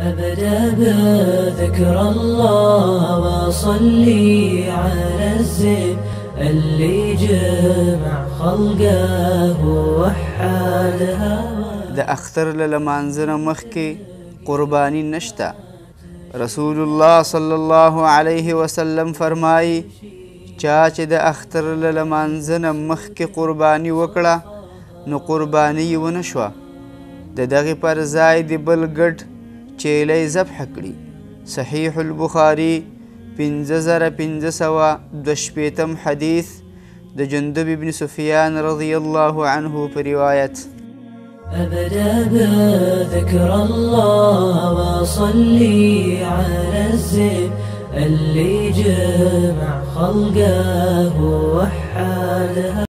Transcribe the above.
أبدأ بذكر الله وأصلي على الزين اللي جمع خلقه ووحدها. د اختر له لمانځنه مخکې قرباني نشته. رسول الله صلی الله علیه وسلم فرمایي چا چې د اختر له لمانځنه مخکې قرباني وکړه نو قرباني یې ونه شوه، د دغې پر ځای د بل ګډ چیلی ذبح کړي. صحیح البخاري 5562 حدیث د جندب ابن سفیان رضی الله عنه په روایت. أبدأ بذكر الله وأصلي على الزين اللي جمع خلقه ووحدها.